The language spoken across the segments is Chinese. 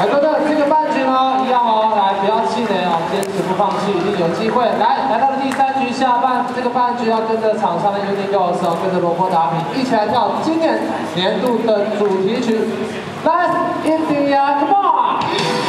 哥哥，这个半局呢，一样哦，来不要气馁哦，坚持不放弃，一定有机会。来到了第3局下半，这个半局要跟着场上的Uniqlo手，跟着萝卜打品，一起来跳今年年度的主题曲。Let's India, come on！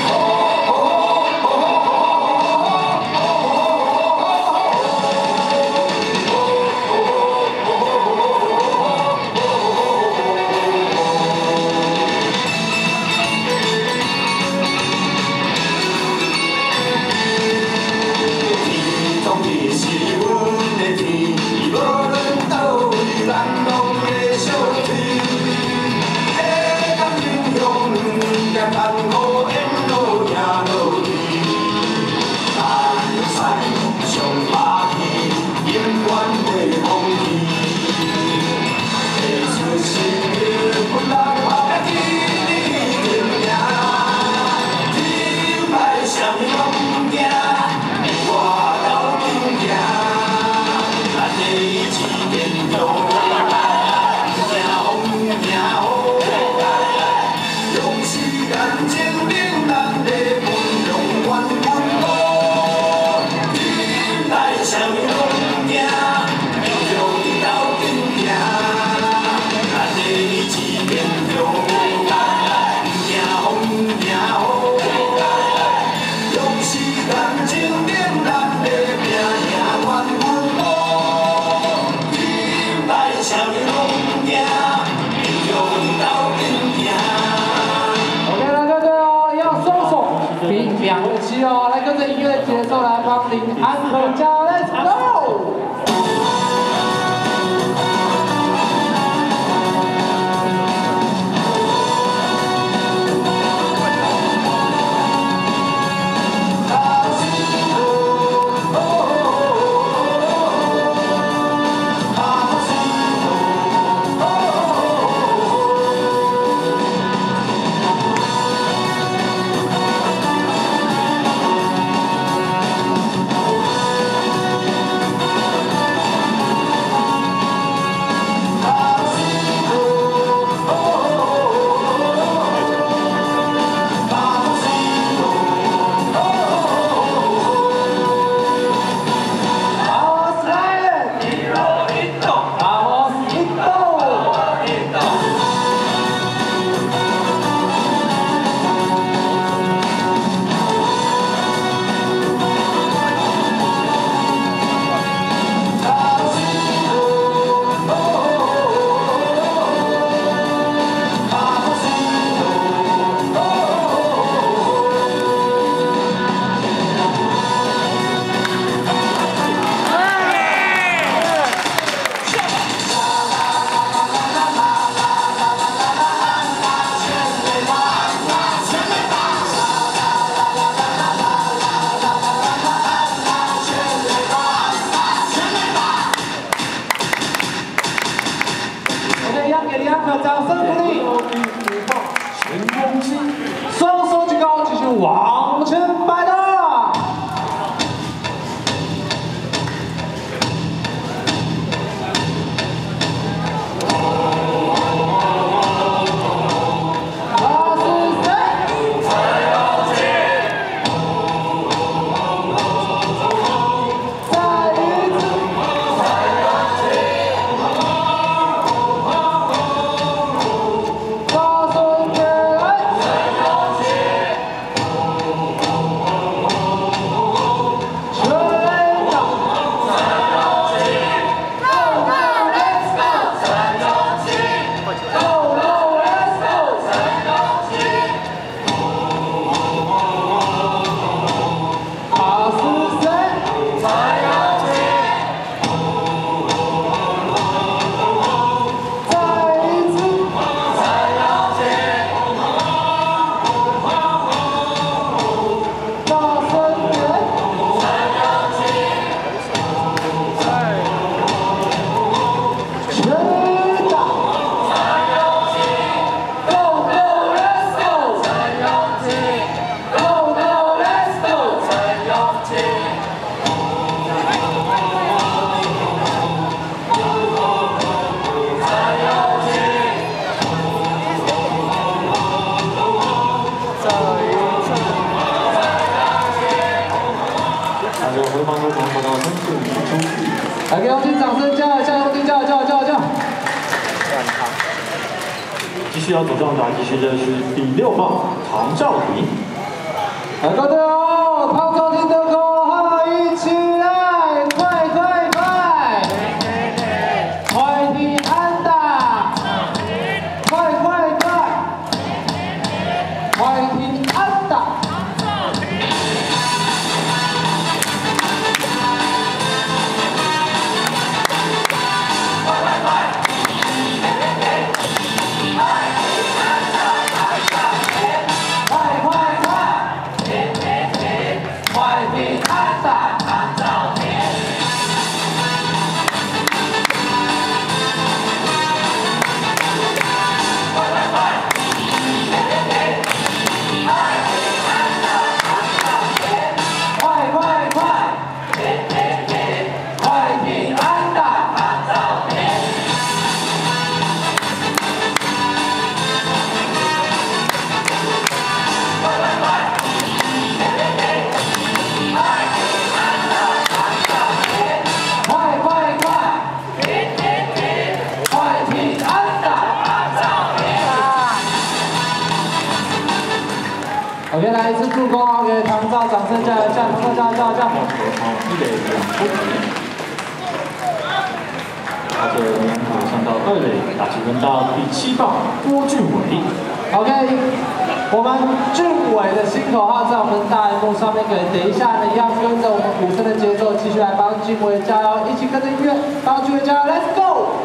2武器哦，来跟着音乐节奏来帮林安可加 ，Let's go！ 给李安可掌声鼓励！前锋期，双手举高，继续往前摆动。 来，给用尽掌声，加油加油，用尽加油加油加油加油！ 继续要走上打击区的是第6棒唐兆廷。 来，高队哦，唐兆廷的口号一起来，快快快！快踢安打！快快快！快踢安打！ OK， 来一次助攻哦，给唐兆，掌声加油，加油，唐兆，加油，加油，加油！ 一垒2分，他的两手上到2垒，打击分到第7棒郭俊伟。 OK， 我们俊伟的新口号在我们大荧幕上面，等一下呢，一样跟着我们鼓声的节奏，继续来帮俊伟加油，一起跟着音乐帮俊伟加油 ，Let's go！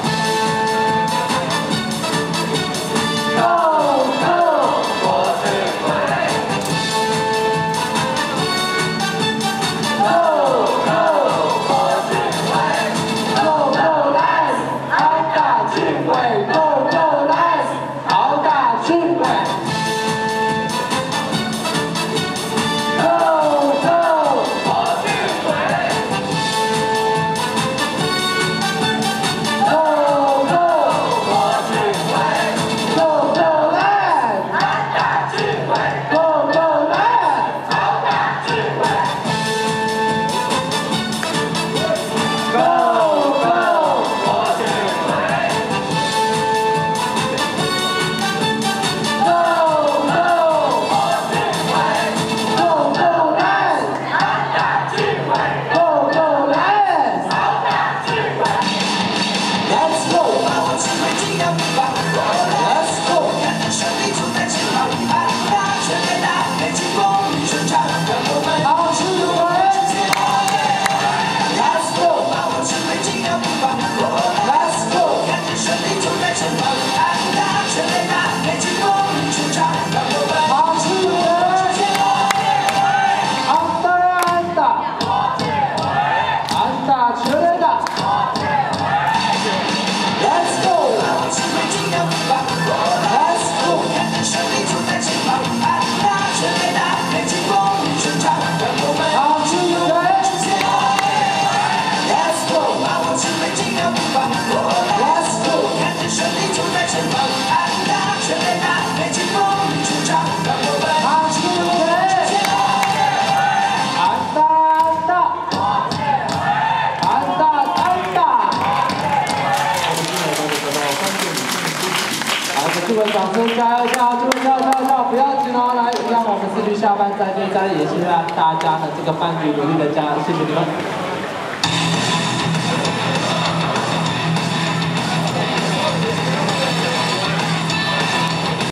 祝我掌声加油加油！祝我加油加油加油！不要紧哦，来，让我们4局下半再见，再也谢谢大家的这个半局努力的加油，谢谢你们。